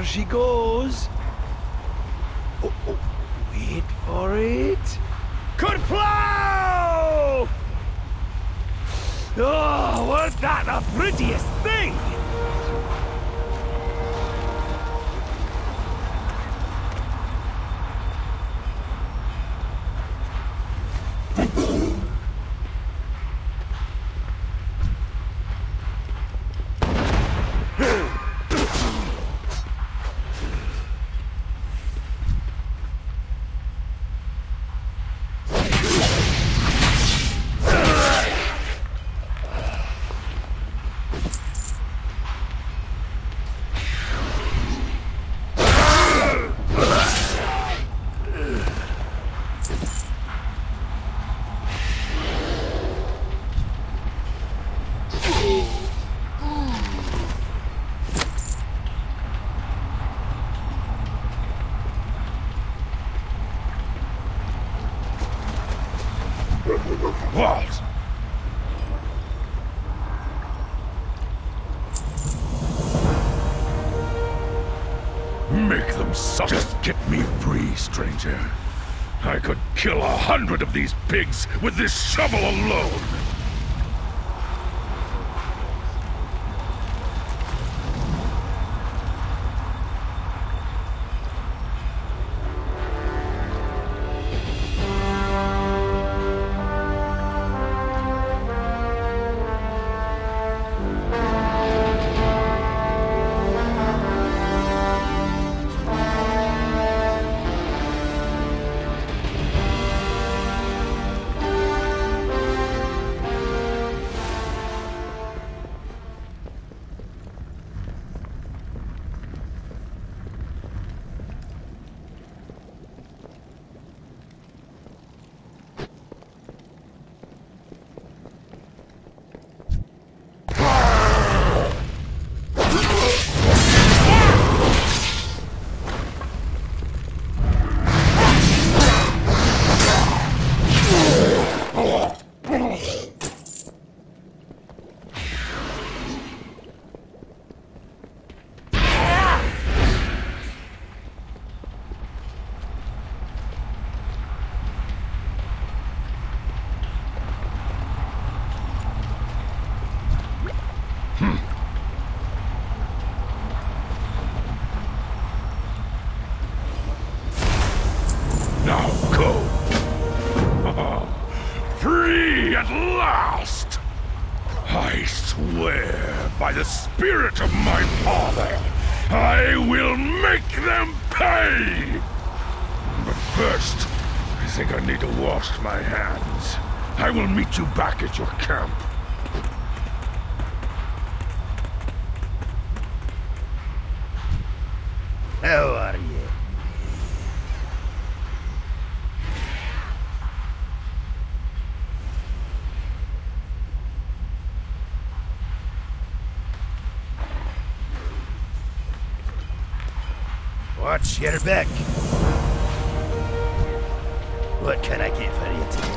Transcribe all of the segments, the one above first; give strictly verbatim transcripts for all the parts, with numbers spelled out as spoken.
she goes. Oh, oh, wait for it. Could plow! Oh, was that the prettiest thing? What? Make them suck. Just get me free, stranger. I could kill a hundred of these pigs with this shovel alone. Now go. Free at last! I swear by the spirit of my father, I will make them pay! But first, I think I need to wash my hands. I will meet you back at your camp. How are you? Watch your back. What can I get for you today?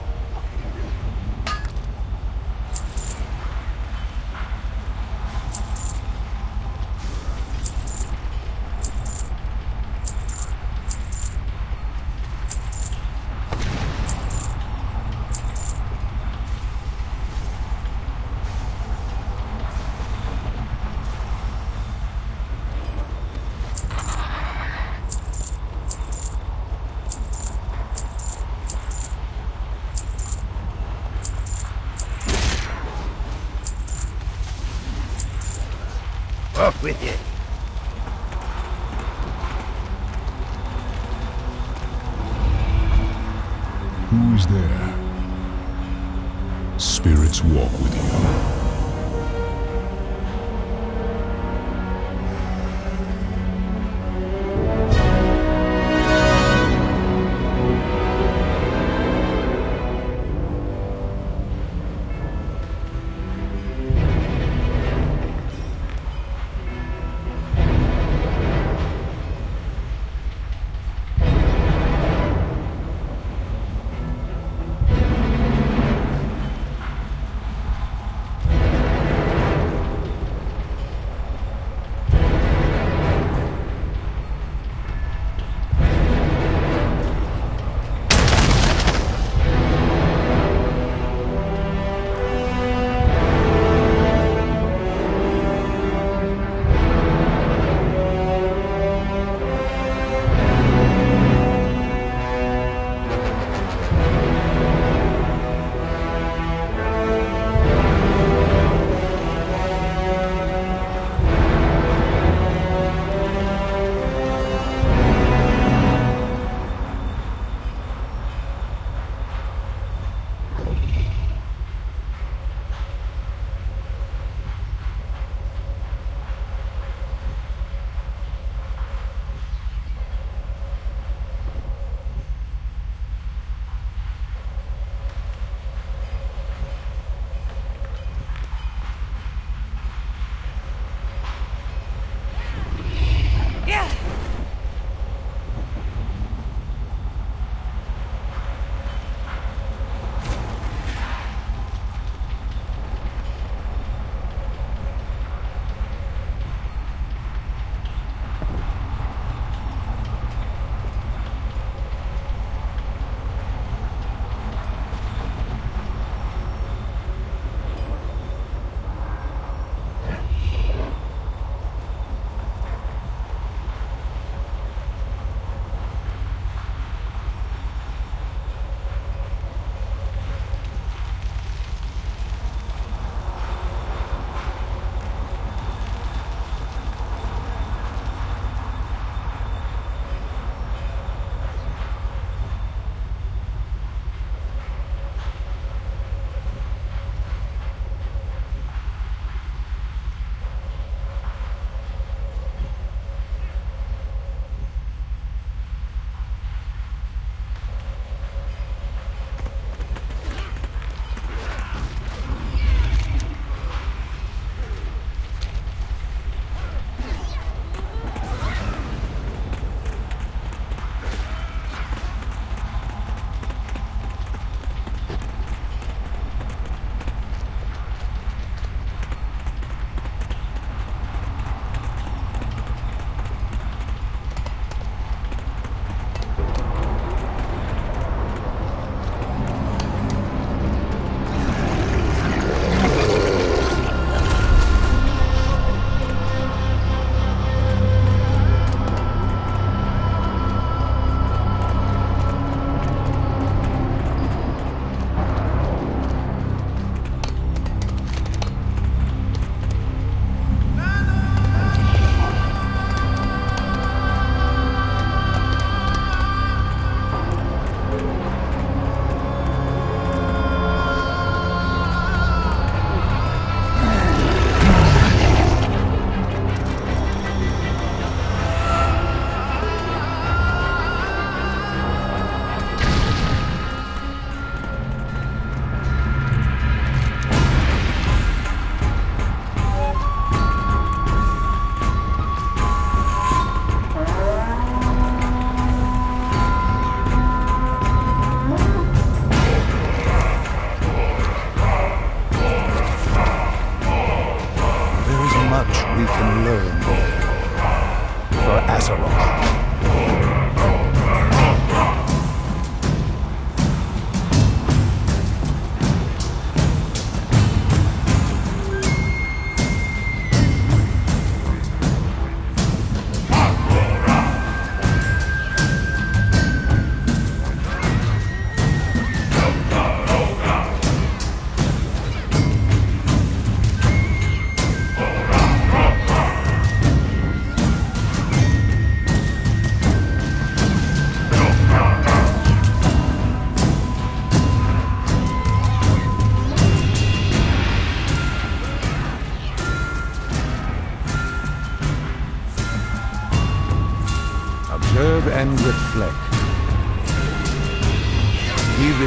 Up with you. Who is there? Spirits walk with you.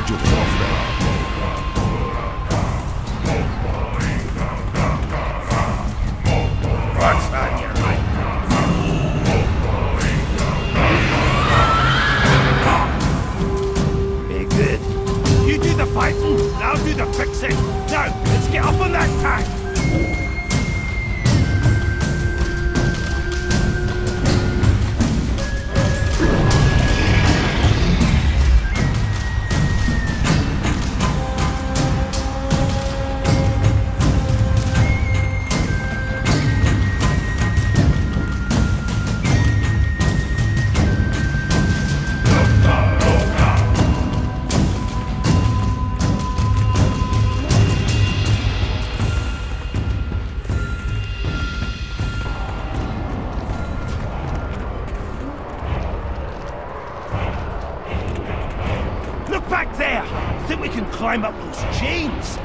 Hold your forth there. What's on your mind? Be good. You do the fighting, and I'll do the fixing. Now, let's get up on that tank. Back there! Think we can climb up those chains?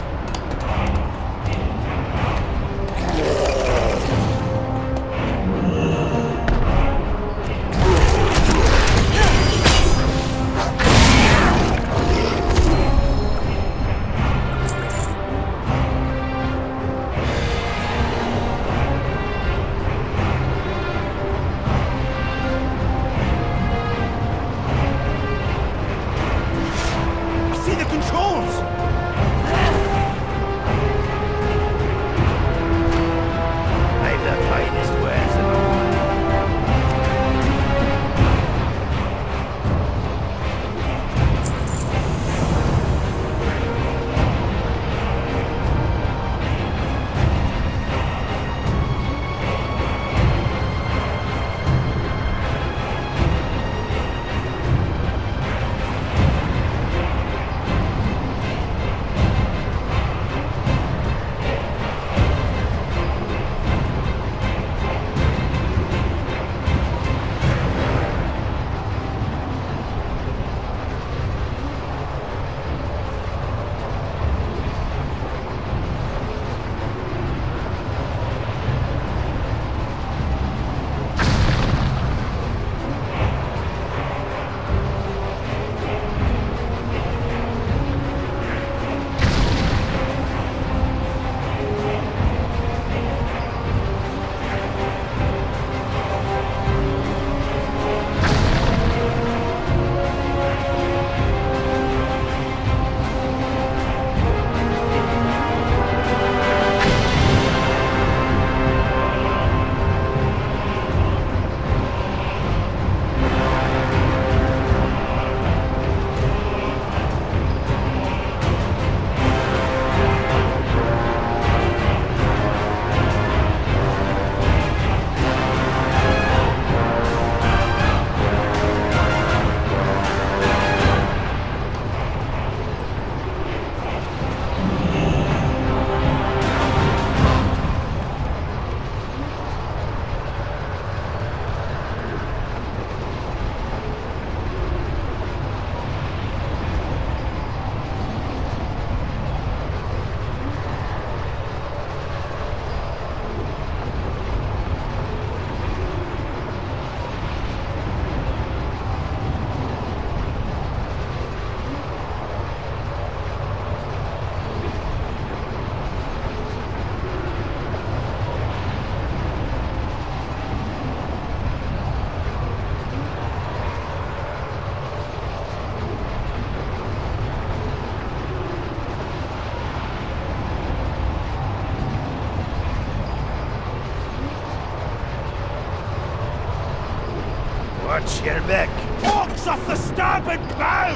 Watch your back. Orcs off the starboard bow!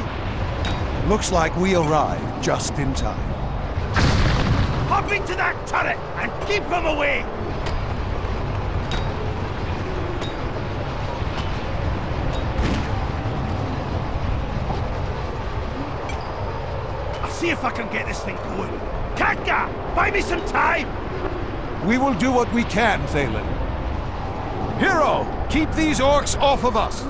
Looks like we arrived just in time. Hop into that turret and keep them away! I'll see if I can get this thing going. Katka, buy me some time! We will do what we can, Thalen. Hero, keep these orcs off of us!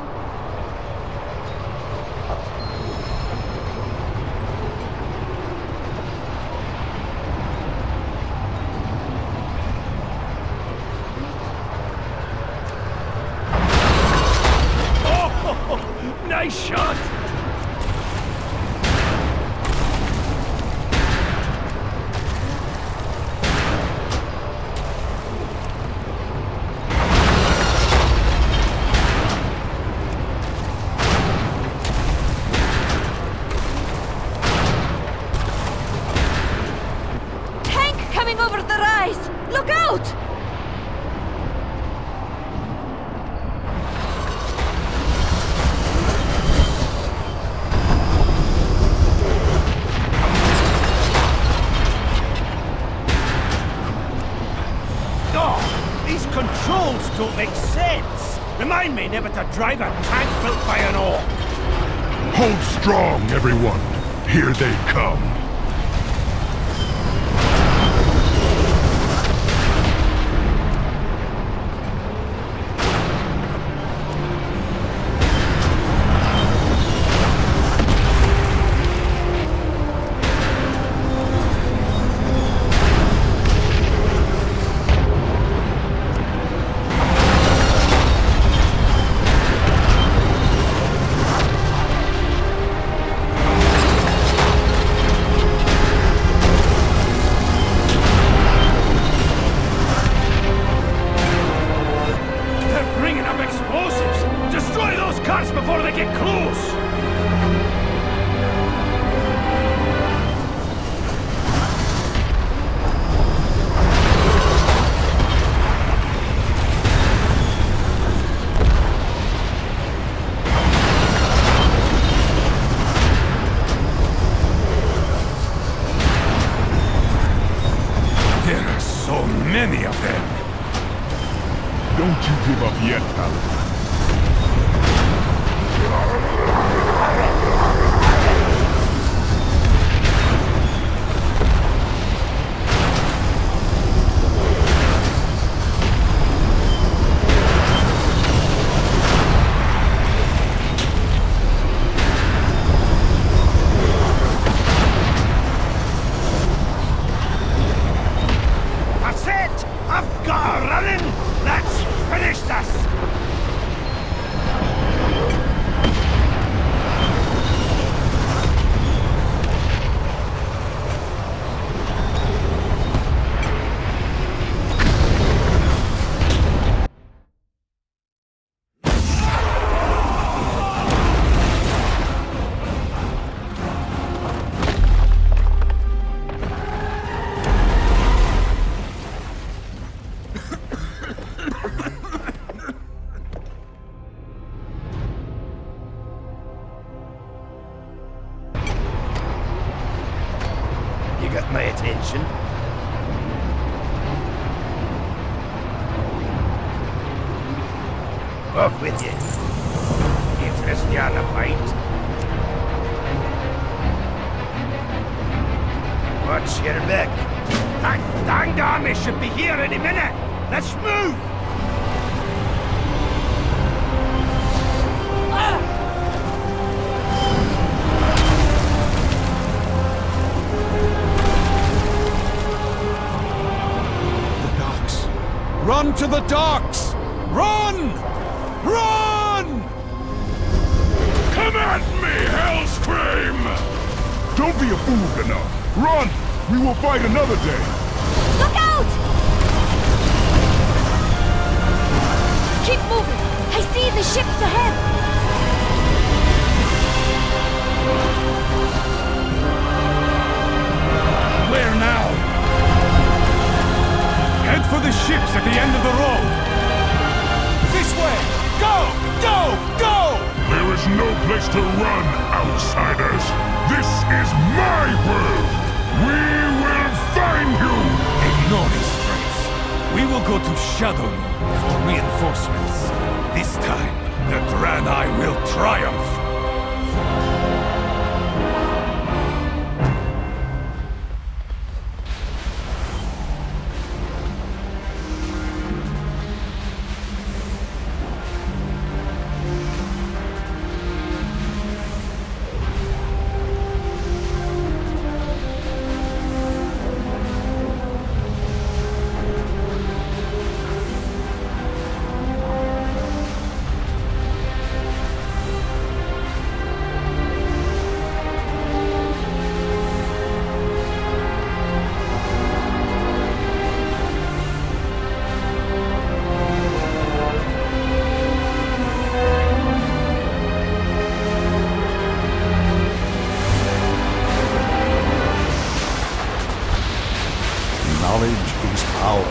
Oh, nice shot! Look out! Oh, these controls don't make sense. Remind me never to drive a tank built by an orc. Hold strong, everyone. Here they come. Many of them. Don't you give up yet, Paladin. Got my attention. Off with you. Interest you on a fight? Watch your back. That danged army should be here any minute. Let's move! Run to the docks! Run! Run! Come at me, Hellscream! Don't be a fool, enough. Run! We will fight another day. Look out! Keep moving! I see the ships ahead! Where now? Head for the ships at the end of the road! This way! Go! Go! Go! There is no place to run, outsiders! This is my world! We will find you! Ignore his threats. We will go to Shadowmoon for reinforcements. This time, the Draenei will triumph! Knowledge is power.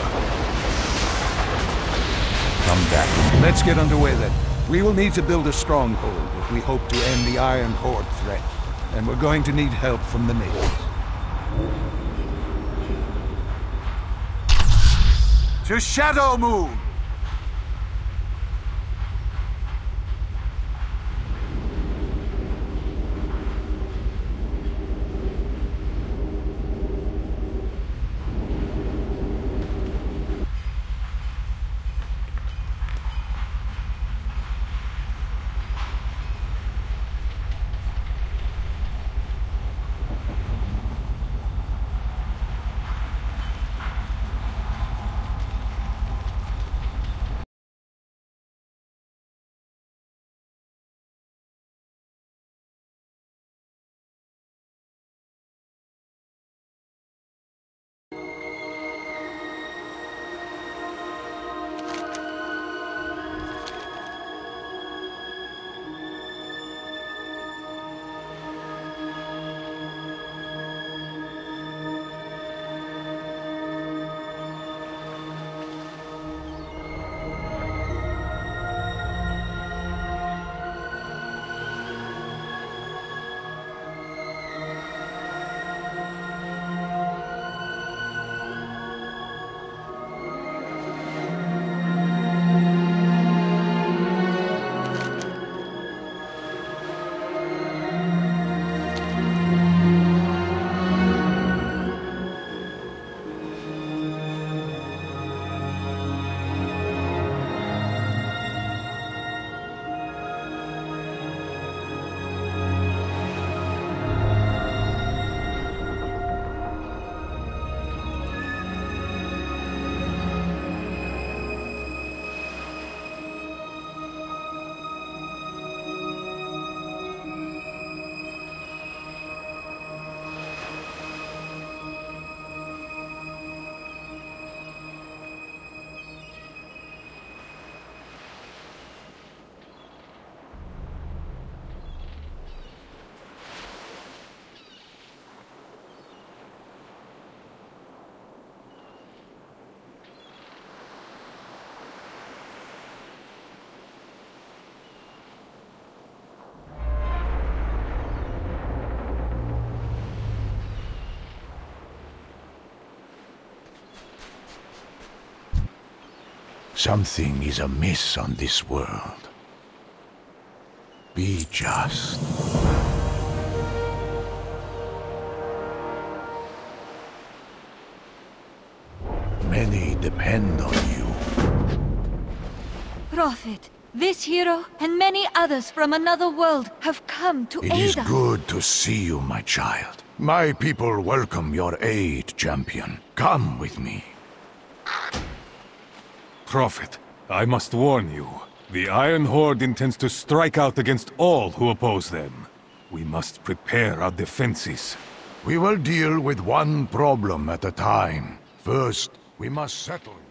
Come back. Let's get underway then. We will need to build a stronghold if we hope to end the Iron Horde threat. And we're going to need help from the natives. To Shadow Moon! Something is amiss on this world. Be just. Many depend on you. Prophet, this hero and many others from another world have come to It aid is us. good to see you, my child. My people welcome your aid, champion. Come with me. Prophet, I must warn you. The Iron Horde intends to strike out against all who oppose them. We must prepare our defenses. We will deal with one problem at a time. First, we must settle